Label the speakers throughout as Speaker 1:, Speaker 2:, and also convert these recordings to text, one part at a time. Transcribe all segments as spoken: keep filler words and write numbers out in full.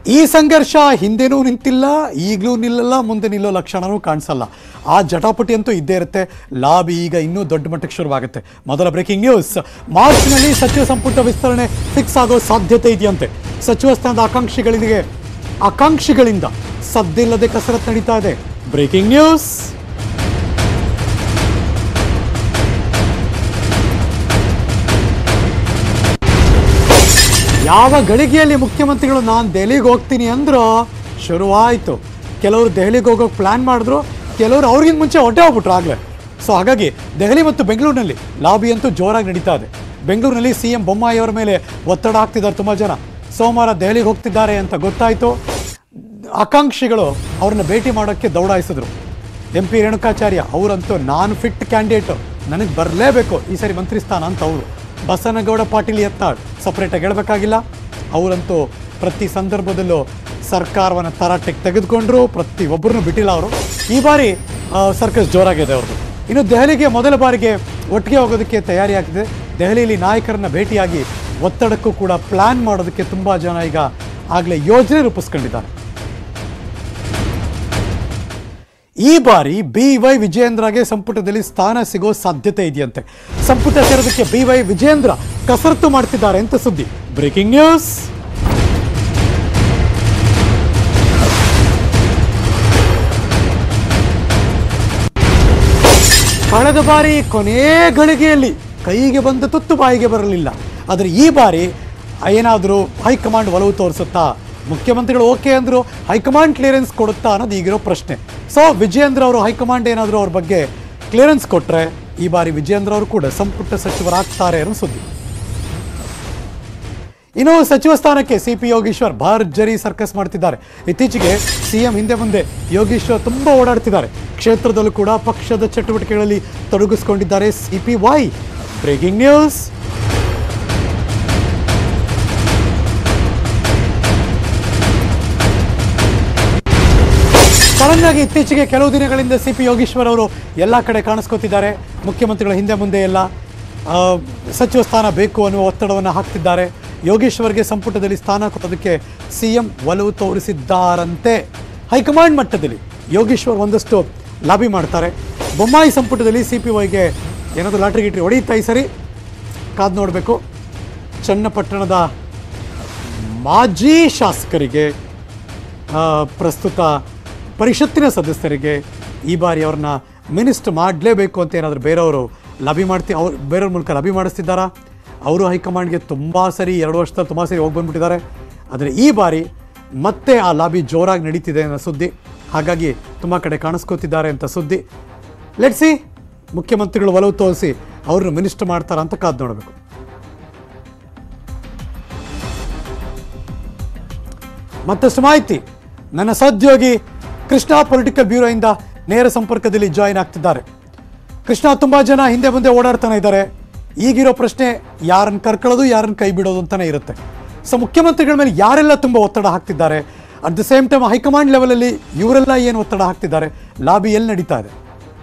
Speaker 1: ಈ ಸಂಘರ್ಷ ಹಿಂದೆನೂ ನಿಂತಿಲ್ಲ, ಈಗಲೂ ನಿಲ್ಲಲ್ಲ, ಮುಂದೆ ನಿಲ್ಲೋ ಲಕ್ಷಣನೂ ಕಾಣಿಸಲ್ಲ. ಆ ಜಟಾಪಟಿ ಅಂತೂ ಇದ್ದೇ ಇರುತ್ತೆ. ಲಾಬಿ ಈಗ ಇನ್ನೂ ದೊಡ್ಡ ಮಟ್ಟಕ್ಕೆ ಶುರುವಾಗುತ್ತೆ. ಮೊದಲ ಬ್ರೇಕಿಂಗ್ ನ್ಯೂಸ್, ಮಾರ್ಚ್ನಲ್ಲಿ ಸಚಿವ ಸಂಪುಟ ವಿಸ್ತರಣೆ ಫಿಕ್ಸ್ ಆಗೋ ಸಾಧ್ಯತೆ ಇದೆಯಂತೆ. ಸಚಿವ ಸ್ಥಾನದ ಆಕಾಂಕ್ಷಿಗಳಿಗೆ ಆಕಾಂಕ್ಷಿಗಳಿಂದ ಸದ್ದಿಲ್ಲದೆ ಕಸರತ್ತು ನಡೀತಾ ಇದೆ. Breaking news. ಯಾವ ಗಳಿಗೆಯಲ್ಲಿ ಮುಖ್ಯಮಂತ್ರಿಗಳು ನಾನು ದೆಹಲಿಗೆ ಹೋಗ್ತೀನಿ ಅಂದ್ರೋ ಶುರುವಾಯಿತು. ಕೆಲವರು ದೆಹಲಿಗೆ ಹೋಗೋಕೆ ಪ್ಲ್ಯಾನ್ ಮಾಡಿದ್ರು, ಕೆಲವರು ಅವ್ರಿಗಿಂತ ಮುಂಚೆ ಹೊಟ್ಟೆ ಹೋಗ್ಬಿಟ್ರು ಆಗಲೇ. ಸೊ ಹಾಗಾಗಿ ದೆಹಲಿ ಮತ್ತು ಬೆಂಗಳೂರಿನಲ್ಲಿ ಲಾಬಿ ಅಂತೂ ಜೋರಾಗಿ ನಡೀತಾ ಇದೆ. ಬೆಂಗಳೂರಿನಲ್ಲಿ ಸಿ ಎಂ ಬೊಮ್ಮಾಯಿ ಅವರ ಮೇಲೆ ಒತ್ತಡ ಹಾಕ್ತಿದ್ದಾರೆ ತುಂಬ ಜನ. ಸೋಮವಾರ ದೆಹಲಿಗೆ ಹೋಗ್ತಿದ್ದಾರೆ ಅಂತ ಗೊತ್ತಾಯಿತು. ಆಕಾಂಕ್ಷಿಗಳು ಅವ್ರನ್ನ ಭೇಟಿ ಮಾಡೋಕ್ಕೆ ದೌಡಾಯಿಸಿದ್ರು. ಎಂ ಪಿ ರೇಣುಕಾಚಾರ್ಯ ಅವರಂತೂ ನಾನು ಫಿಟ್ ಕ್ಯಾಂಡಿಡೇಟು, ನನಗೆ ಬರಲೇಬೇಕು ಈ ಸರಿ ಮಂತ್ರಿ ಸ್ಥಾನ ಅಂತ ಅವರು. ಬಸನಗೌಡ ಪಾಟೀಲ್ ಯತ್ನಾಳ್ ಸಪ್ರೇಟಾಗಿ ಹೇಳಬೇಕಾಗಿಲ್ಲ, ಅವರಂತೂ ಪ್ರತಿ ಸಂದರ್ಭದಲ್ಲೂ ಸರ್ಕಾರವನ್ನು ತರಾಟೆಗೆ ತೆಗೆದುಕೊಂಡ್ರು, ಪ್ರತಿ ಒಬ್ಬರನ್ನು ಬಿಟ್ಟಿಲ್ಲ ಅವರು. ಈ ಬಾರಿ ಸರ್ಕಸ್ ಜೋರಾಗಿದೆ ಅವ್ರದ್ದು. ಇನ್ನು ದೆಹಲಿಗೆ ಮೊದಲ ಬಾರಿಗೆ ಒಟ್ಟಿಗೆ ಹೋಗೋದಕ್ಕೆ ತಯಾರಿ ಆಗ್ತಿದೆ. ದೆಹಲಿಯಲ್ಲಿ ನಾಯಕರನ್ನ ಭೇಟಿಯಾಗಿ ಒತ್ತಡಕ್ಕೂ ಕೂಡ ಪ್ಲ್ಯಾನ್ ಮಾಡೋದಕ್ಕೆ ತುಂಬ ಜನ ಈಗ ಆಗಲೇ ಯೋಜನೆ ರೂಪಿಸ್ಕೊಂಡಿದ್ದಾರೆ. ಈ ಬಾರಿ ಬಿ ವೈ ವಿಜಯೇಂದ್ರಗೆ ಸಂಪುಟದಲ್ಲಿ ಸ್ಥಾನ ಸಿಗೋ ಸಾಧ್ಯತೆ ಇದೆಯಂತೆ. ಸಂಪುಟ ಸೇರೋದಕ್ಕೆ ಬಿ ವೈ ವಿಜಯೇಂದ್ರ ಕಸರತ್ತು ಮಾಡ್ತಿದ್ದಾರೆ ಅಂತ ಸುದ್ದಿ. Breaking news. ಕಳೆದ ಬಾರಿ ಕೊನೆ ಗಳಿಗೆಯಲ್ಲಿ ಕೈಗೆ ಬಂದ ತುತ್ತು ಬಾಯಿಗೆ ಬರಲಿಲ್ಲ. ಆದರೆ ಈ ಬಾರಿ ಏನಾದರೂ ಹೈಕಮಾಂಡ್ ಒಲವು ತೋರಿಸುತ್ತಾ? ಮುಖ್ಯಮಂತ್ರಿಗಳು ಓಕೆ ಅಂದರು, ಹೈಕಮಾಂಡ್ ಕ್ಲಿಯರೆನ್ಸ್ ಕೊಡುತ್ತಾ ಅನ್ನೋದು ಈಗಿರೋ ಪ್ರಶ್ನೆ. ಸೊ ವಿಜಯೇಂದ್ರ ಅವರು ಹೈಕಮಾಂಡ್ ಏನಾದರೂ ಅವ್ರ ಬಗ್ಗೆ ಕ್ಲಿಯರೆನ್ಸ್ ಕೊಟ್ಟರೆ ಈ ಬಾರಿ ವಿಜಯೇಂದ್ರ ಅವರು ಕೂಡ ಸಂಪುಟ ಸಚಿವರಾಗ್ತಾರೆ ಅನ್ನೋ ಸುದ್ದಿ. ಇನ್ನು ಸಚಿವ ಸ್ಥಾನಕ್ಕೆ ಸಿ ಪಿ ಯೋಗೀಶ್ವರ್ ಭರ್ಜರಿ ಸರ್ಕಸ್ ಮಾಡ್ತಿದ್ದಾರೆ. ಇತ್ತೀಚೆಗೆ ಸಿಎಂ ಹಿಂದೆ ಮುಂದೆ ಯೋಗೀಶ್ವರ್ ತುಂಬ ಓಡಾಡ್ತಿದ್ದಾರೆ. ಕ್ಷೇತ್ರದಲ್ಲೂ ಕೂಡ ಪಕ್ಷದ ಚಟುವಟಿಕೆಗಳಲ್ಲಿ ತೊಡಗಿಸಿಕೊಂಡಿದ್ದಾರೆ C P Y. Breaking news. Sudden ಆಗಿ ಇತ್ತೀಚೆಗೆ ಕೆಲವು ದಿನಗಳಿಂದ ಸಿ ಪಿ ಯೋಗೀಶ್ವರ್ ಅವರು ಎಲ್ಲ ಕಡೆ ಕಾಣಿಸ್ಕೊತಿದ್ದಾರೆ. ಮುಖ್ಯಮಂತ್ರಿಗಳ ಹಿಂದೆ ಮುಂದೆ ಎಲ್ಲ ಸಚಿವ ಸ್ಥಾನ ಬೇಕು ಅನ್ನುವ ಒತ್ತಡವನ್ನು ಹಾಕ್ತಿದ್ದಾರೆ. ಯೋಗೀಶ್ವರ್ಗೆ ಸಂಪುಟದಲ್ಲಿ ಸ್ಥಾನ ಕೊಡೋದಕ್ಕೆ ಸಿ ಎಂ ಒಲವು ತೋರಿಸಿದ್ದಾರಂತೆ. ಹೈಕಮಾಂಡ್ ಮಟ್ಟದಲ್ಲಿ ಯೋಗೀಶ್ವರ್ ಒಂದಷ್ಟು ಲಾಬಿ ಮಾಡ್ತಾರೆ. ಬೊಮ್ಮಾಯಿ ಸಂಪುಟದಲ್ಲಿ ಸಿ ಪಿ ವೈಗೆ ಏನಾದರೂ ಲಾಟ್ರಿ ಗಿಟ್ರಿ ಹೊಡೆಯುತ್ತಾ ಈ ಸರಿ ಕಾದು ನೋಡಬೇಕು. ಚನ್ನಪಟ್ಟಣದ ಮಾಜಿ ಶಾಸಕರಿಗೆ, ಪ್ರಸ್ತುತ ಪರಿಷತ್ತಿನ ಸದಸ್ಯರಿಗೆ ಈ ಬಾರಿ ಅವ್ರನ್ನ ಮಿನಿಸ್ಟರ್ ಮಾಡಲೇಬೇಕು ಅಂತ ಏನಾದರೂ ಬೇರೆಯವರು ಲಾಬಿ ಮಾಡ್ತಿ ಅವ್ರು ಬೇರೆಯವ್ರ ಮೂಲಕ ಲಾಬಿ ಮಾಡಿಸ್ತಿದ್ದಾರಾ? ಅವರು ಹೈಕಮಾಂಡ್ಗೆ ತುಂಬ ಸರಿ ಎರಡು ವರ್ಷದಲ್ಲಿ ತುಂಬ ಸರಿ ಹೋಗಿ ಬಂದುಬಿಟ್ಟಿದ್ದಾರೆ. ಆದರೆ ಈ ಬಾರಿ ಮತ್ತೆ ಆ ಲಾಬಿ ಜೋರಾಗಿ ನಡೀತಿದೆ ಅನ್ನೋ ಸುದ್ದಿ. ಹಾಗಾಗಿ ತುಂಬ ಕಡೆ ಕಾಣಿಸ್ಕೋತಿದ್ದಾರೆ ಅಂತ ಸುದ್ದಿ. ಲೆಟ್ಸಿ ಮುಖ್ಯಮಂತ್ರಿಗಳು ಒಲವು ತೋರಿಸಿ ಅವ್ರನ್ನ ಮಿನಿಸ್ಟರ್ ಮಾಡ್ತಾರಾ ಅಂತ ಕಾದು ನೋಡಬೇಕು. ಮತ್ತಷ್ಟು ಮಾಹಿತಿ ನನ್ನ ಸಹೋದ್ಯೋಗಿ ಕೃಷ್ಣ ಪೊಲಿಟಿಕಲ್ ಬ್ಯೂರೋಯಿಂದ ನೇರ ಸಂಪರ್ಕದಲ್ಲಿ ಜಾಯಿನ್ ಆಗ್ತಿದ್ದಾರೆ. ಕೃಷ್ಣ, ತುಂಬ ಜನ ಹಿಂದೆ ಮುಂದೆ ಓಡಾಡ್ತಾನೆ ಇದ್ದಾರೆ. ಈಗಿರೋ ಪ್ರಶ್ನೆ ಯಾರನ್ನು ಕರ್ಕೊಳ್ಳೋದು, ಯಾರನ್ನು ಕೈ ಬಿಡೋದು ಅಂತಲೇ ಇರುತ್ತೆ. ಸೊ ಮುಖ್ಯಮಂತ್ರಿಗಳ ಮೇಲೆ ಯಾರೆಲ್ಲ ತುಂಬ ಒತ್ತಡ ಹಾಕ್ತಿದ್ದಾರೆ, at the same time high command ಲೆವೆಲಲ್ಲಿ ಇವರೆಲ್ಲ ಏನು ಒತ್ತಡ ಹಾಕ್ತಿದ್ದಾರೆ, ಲಾಬಿ ಎಲ್ಲಿ ನಡೀತಾ ಇದೆ?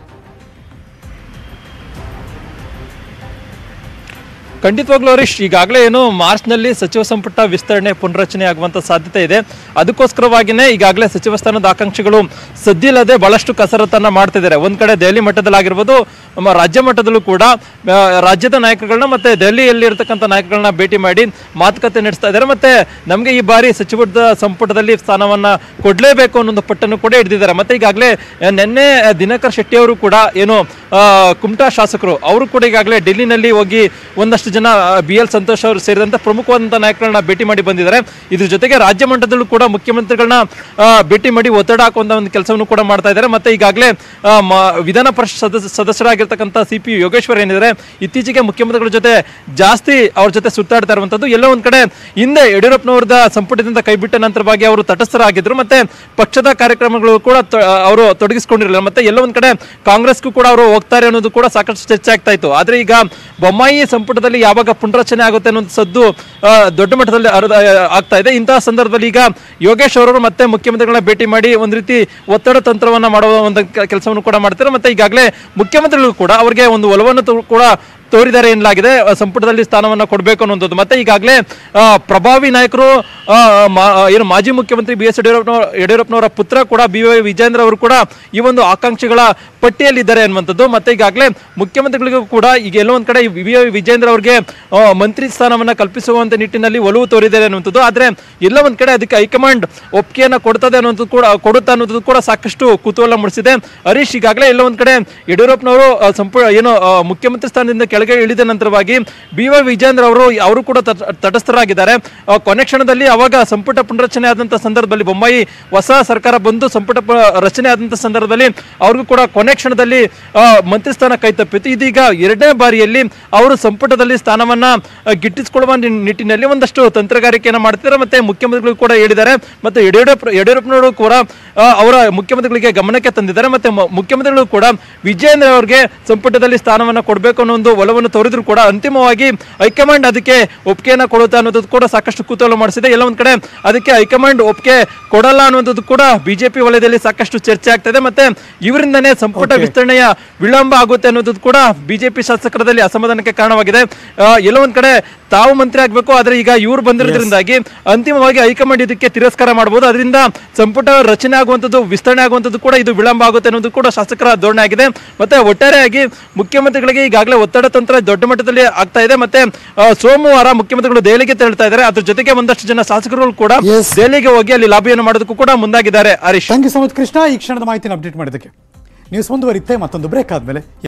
Speaker 2: ಖಂಡಿತವಾಗ್ಲೂ ಹರೀಶ್, ಈಗಾಗಲೇ ಏನು ಮಾರ್ಚ್ನಲ್ಲಿ ಸಚಿವ ಸಂಪುಟ ವಿಸ್ತರಣೆ ಪುನರಚನೆ ಆಗುವಂಥ ಸಾಧ್ಯತೆ ಇದೆ. ಅದಕ್ಕೋಸ್ಕರವಾಗಿಯೇ ಈಗಾಗಲೇ ಸಚಿವ ಸ್ಥಾನದ ಆಕಾಂಕ್ಷಿಗಳು ಸದ್ದಿಲ್ಲದೆ ಬಹಳಷ್ಟು ಕಸರತ್ತನ್ನು ಮಾಡ್ತಿದ್ದಾರೆ. ಒಂದು ಕಡೆ ದೆಹಲಿ ಮಟ್ಟದಲ್ಲಾಗಿರ್ಬೋದು, ರಾಜ್ಯ ಮಟ್ಟದಲ್ಲೂ ಕೂಡ ರಾಜ್ಯದ ನಾಯಕರುಗಳನ್ನ ಮತ್ತು ದೆಹಲಿಯಲ್ಲಿ ಇರತಕ್ಕಂಥ ನಾಯಕರುಗಳನ್ನ ಭೇಟಿ ಮಾಡಿ ಮಾತುಕತೆ ನಡೆಸ್ತಾ ಇದ್ದಾರೆ. ಮತ್ತು ನಮಗೆ ಈ ಬಾರಿ ಸಚಿವ ಸಂಪುಟದಲ್ಲಿ ಸ್ಥಾನವನ್ನು ಕೊಡಲೇಬೇಕು ಅನ್ನೋ ಪಟ್ಟನ್ನು ಕೂಡ ಹಿಡಿದಿದ್ದಾರೆ. ಮತ್ತು ಈಗಾಗಲೇ ನಿನ್ನೆ ದಿನಕರ್ ಶೆಟ್ಟಿ ಅವರು ಕೂಡ ಏನು ಕುಮಟಾ ಶಾಸಕರು ಅವರು ಕೂಡ ಈಗಾಗಲೇ ಡೆಲ್ಲಿನಲ್ಲಿ ಹೋಗಿ ಒಂದಷ್ಟು ಜನ ಬಿ ಎಲ್ ಸಂತೋಷ್ ಅವರು ಸೇರಿದಂತೆ ಪ್ರಮುಖವಾದಂಥ ನಾಯಕರನ್ನ ಭೇಟಿ ಮಾಡಿ ಬಂದಿದ್ದಾರೆ. ಇದ್ರ ಜೊತೆಗೆ ರಾಜ್ಯ ಮಟ್ಟದಲ್ಲೂ ಕೂಡ ಮುಖ್ಯಮಂತ್ರಿಗಳನ್ನ ಭೇಟಿ ಮಾಡಿ ಒತ್ತಡ ಹಾಕುವಂಥ ಒಂದು ಕೆಲಸವನ್ನು ಕೂಡ ಮಾಡ್ತಾ ಇದ್ದಾರೆ. ಮತ್ತು ಈಗಾಗಲೇ ವಿಧಾನ ಪರಿಷತ್ ಸದಸ್ಯ ಸದಸ್ಯರಾಗಿರ್ತಕ್ಕಂಥ ಸಿ ಪಿ ಯೋಗೇಶ್ವರ್ ಏನಿದ್ದಾರೆ, ಇತ್ತೀಚೆಗೆ ಮುಖ್ಯಮಂತ್ರಿಗಳ ಜೊತೆ ಜಾಸ್ತಿ ಅವ್ರ ಜೊತೆ ಸುತ್ತಾಡ್ತಾ ಇರುವಂಥದ್ದು. ಎಲ್ಲೋ ಒಂದು ಕಡೆ ಹಿಂದೆ ಯಡಿಯೂರಪ್ಪನವ್ರದ ಸಂಪುಟದಿಂದ ಕೈಬಿಟ್ಟ ನಂತರವಾಗಿ ಅವರು ತಟಸ್ಥರಾಗಿದ್ದರು. ಮತ್ತು ಪಕ್ಷದ ಕಾರ್ಯಕ್ರಮಗಳು ಕೂಡ ಅವರು ತೊಡಗಿಸಿಕೊಂಡಿರಲಿಲ್ಲ. ಮತ್ತು ಎಲ್ಲೋ ಒಂದು ಕಡೆ ಕಾಂಗ್ರೆಸ್ಗೂ ಕೂಡ ಅವರು ಹೋಗ್ತಾರೆ ಅನ್ನೋದು ಕೂಡ ಸಾಕಷ್ಟು ಚರ್ಚೆ ಆಗ್ತಾ ಇತ್ತು. ಆದರೆ ಈಗ ಬೊಮ್ಮಾಯಿ ಸಂಪುಟದಲ್ಲಿ ಯಾವಾಗ ಪುನರಚನೆ ಆಗುತ್ತೆ ಅನ್ನೋ ಸದ್ದು ದೊಡ್ಡ ಮಟ್ಟದಲ್ಲಿ ಆಗ್ತಾ ಇದೆ. ಇಂತಹ ಸಂದರ್ಭದಲ್ಲಿ ಈಗ ಯೋಗೇಶ್ ಅವರು ಮತ್ತೆ ಮುಖ್ಯಮಂತ್ರಿಗಳನ್ನ ಭೇಟಿ ಮಾಡಿ ಒಂದು ರೀತಿ ಒತ್ತಡ ತಂತ್ರವನ್ನ ಮಾಡುವ ಒಂದು ಕೆಲಸವನ್ನು ಕೂಡ ಮಾಡ್ತಾರೆ. ಮತ್ತೆ ಈಗಾಗಲೇ ಮುಖ್ಯಮಂತ್ರಿಗಳು ಕೂಡ ಅವರಿಗೆ ಒಂದು ಒಲವನ್ನು ಕೂಡ ತೋರಿದ್ದಾರೆ ಎನ್ನಲಾಗಿದೆ. ಸಂಪುಟದಲ್ಲಿ ಸ್ಥಾನವನ್ನ ಕೊಡಬೇಕು ಅನ್ನುವಂಥದ್ದು. ಮತ್ತೆ ಈಗಾಗಲೇ ಪ್ರಭಾವಿ ನಾಯಕರು ಏನು ಮಾಜಿ ಮುಖ್ಯಮಂತ್ರಿ ಬಿ ಎಸ್ ಯಡಿಯೂರಪ್ಪ ಯಡಿಯೂರಪ್ಪನವರ ಪುತ್ರ ಕೂಡ ಬಿ ವೈ ವಿಜೇಂದ್ರ ಅವರು ಕೂಡ ಈ ಒಂದು ಆಕಾಂಕ್ಷಿಗಳ ಪಟ್ಟಿಯಲ್ಲಿದ್ದಾರೆ ಅನ್ನುವಂಥದ್ದು. ಮತ್ತೆ ಈಗಾಗಲೇ ಮುಖ್ಯಮಂತ್ರಿಗಳಿಗೂ ಕೂಡ ಈಗ ಎಲ್ಲೋ ಒಂದ್ ಕಡೆ ವಿ ವೈ ವಿಜೇಂದ್ರ ಅವರಿಗೆ ಮಂತ್ರಿ ಸ್ಥಾನವನ್ನ ಕಲ್ಪಿಸುವಂತ ನಿಟ್ಟಿನಲ್ಲಿ ಒಲವು ತೋರಿದ್ದಾರೆ ಅನ್ನುವಂಥದ್ದು. ಆದ್ರೆ ಎಲ್ಲ ಒಂದ್ ಕಡೆ ಅದಕ್ಕೆ ಹೈಕಮಾಂಡ್ ಒಪ್ಪಿಗೆಯನ್ನ ಕೊಡ್ತದೆ ಅನ್ನುವಂಥದ್ದು ಕೂಡ ಕೊಡುತ್ತಾ ಅನ್ನೋದು ಕೂಡ ಸಾಕಷ್ಟು ಕುತೂಹಲ ಮೂಡಿಸಿದೆ. ಹರೀಶ್, ಈಗಾಗಲೇ ಎಲ್ಲ ಒಂದ್ ಕಡೆ ಯಡಿಯೂರಪ್ಪನವರು ಸಂಪು ಏನು ಮುಖ್ಯಮಂತ್ರಿ ಸ್ಥಾನದಿಂದ ಕೆಳಗೆ ಇಳಿದ ನಂತರವಾಗಿ ಬಿ ವೈ ವಿಜೇಂದ್ರ ಅವರು ಅವರು ಕೂಡ ತಟಸ್ಥರಾಗಿದ್ದಾರೆ. ಕೊನೆ ಕ್ಷಣದಲ್ಲಿ ಅವಾಗ ಸಂಪುಟ ಪುನರಚನೆ ಆದಂತಹ ಸಂದರ್ಭದಲ್ಲಿ ಬೊಮ್ಮಾಯಿ ಹೊಸ ಸರ್ಕಾರ ಬಂದು ಸಂಪುಟ ರಚನೆ ಆದಂತಹ ಸಂದರ್ಭದಲ್ಲಿ ಅವ್ರಿಗೂ ಕೂಡ ಕೊನೆ ಕ್ಷಣದಲ್ಲಿ ಮಂತ್ರಿ ಸ್ಥಾನ ಕೈ ತಪ್ಪಿತ್ತು. ಇದೀಗ ಎರಡನೇ ಬಾರಿಯಲ್ಲಿ ಅವರು ಸಂಪುಟದಲ್ಲಿ ಸ್ಥಾನವನ್ನ ಗಿಟ್ಟಿಸಿಕೊಳ್ಳುವ ನಿಟ್ಟಿನಲ್ಲಿ ಒಂದಷ್ಟು ತಂತ್ರಗಾರಿಕೆಯನ್ನು ಮಾಡ್ತಿದ್ದಾರೆ. ಮತ್ತೆ ಮುಖ್ಯಮಂತ್ರಿಗಳು ಕೂಡ ಹೇಳಿದ್ದಾರೆ. ಮತ್ತೆ ಯಡಿಯೂರಪ್ಪ ಯಡಿಯೂರಪ್ಪನವರು ಕೂಡ ಅವರ ಮುಖ್ಯಮಂತ್ರಿಗಳಿಗೆ ಗಮನಕ್ಕೆ ತಂದಿದ್ದಾರೆ. ಮತ್ತೆ ಮುಖ್ಯಮಂತ್ರಿಗಳು ಕೂಡ ವಿಜೇಂದ್ರ ಅವರಿಗೆ ಸಂಪುಟದಲ್ಲಿ ಸ್ಥಾನವನ್ನ ಕೊಡಬೇಕು ಅನ್ನೋ ಒಂದು ಒಲವನ್ನು ತೋರಿದ್ರು ಕೂಡ ಅಂತಿಮವಾಗಿ ಹೈಕಮಾಂಡ್ ಅದಕ್ಕೆ ಒಪ್ಪಿಗೆಯನ್ನ ಕೊಡುತ್ತಾ ಅನ್ನೋದು ಕೂಡ ಸಾಕಷ್ಟು ಕುತೂಹಲ ಮಾಡಿಸಿದೆ. ಎಲ್ಲ ಒಂದ್ ಕಡೆ ಅದಕ್ಕೆ ಹೈಕಮಾಂಡ್ ಒಪ್ಪಿಗೆ ಕೊಡಲ್ಲ ಅನ್ನುವಂಥದ್ದು ಕೂಡ ಬಿಜೆಪಿ ವಲಯದಲ್ಲಿ ಸಾಕಷ್ಟು ಚರ್ಚೆ ಆಗ್ತದೆ. ಮತ್ತೆ ಇವರಿಂದನೇ ಸಂಪುಟ ವಿಸ್ತರಣೆಯ ವಿಳಂಬ ಆಗುತ್ತೆ ಅನ್ನೋದು ಕೂಡ ಬಿಜೆಪಿ ಶಾಸಕರಲ್ಲಿ ಅಸಮಾಧಾನಕ್ಕೆ ಕಾರಣವಾಗಿದೆ. ಎಲ್ಲೋ ಒಂದ್ ಕಡೆ ತಾವು ಮಂತ್ರಿ ಆಗ್ಬೇಕು, ಆದ್ರೆ ಈಗ ಇವ್ರು ಬಂದಿರೋದ್ರಿಂದಾಗಿ ಅಂತಿಮವಾಗಿ ಹೈಕಮಾಂಡ್ ಇದಕ್ಕೆ ತಿರಸ್ಕಾರ ಮಾಡಬಹುದು. ಅದರಿಂದ ಸಂಪುಟ ರಚನೆ ಆಗುವಂಥದ್ದು ವಿಸ್ತರಣೆ ಆಗುವಂಥದ್ದು ಕೂಡ ಇದು ವಿಳಂಬ ಆಗುತ್ತೆ ಅನ್ನೋದು ಕೂಡ ಶಾಸಕರ ಧೋರಣೆ ಆಗಿದೆ. ಮತ್ತೆ ಒಟ್ಟಾರೆಯಾಗಿ ಮುಖ್ಯಮಂತ್ರಿಗಳಿಗೆ ಈಗಾಗಲೇ ಒತ್ತಡ ತಂತ್ರ ದೊಡ್ಡ ಮಟ್ಟದಲ್ಲಿ ಆಗ್ತಾ ಇದೆ. ಮತ್ತೆ ಸೋಮವಾರ ಮುಖ್ಯಮಂತ್ರಿಗಳು ದೆಹಲಿಗೆ ತೆರಳ್ತಾ ಇದ್ದಾರೆ. ಅದ್ರ ಜೊತೆಗೆ ಒಂದಷ್ಟು ಜನ ಶಾಸಕರು ಕೂಡ ದೆಹಲಿಗೆ ಹೋಗಿ ಅಲ್ಲಿ ಲಾಬಿಯನ್ನು ಮಾಡೋದಕ್ಕೂ ಕೂಡ ಮುಂದಾಗಿದ್ದಾರೆ. Harish,
Speaker 1: thank you so much Krishna, ಈ ಕ್ಷಣದ ಮಾಹಿತಿನ ಅಪ್ಡೇಟ್ ಮಾಡಿದ್ದಕ್ಕೆ. ನ್ಯೂಸ್ ಮುಂದುವರಿಯುತ್ತೆ ಮತ್ತೊಂದು ಬ್ರೇಕ್ ಆದ್ಮೇಲೆ.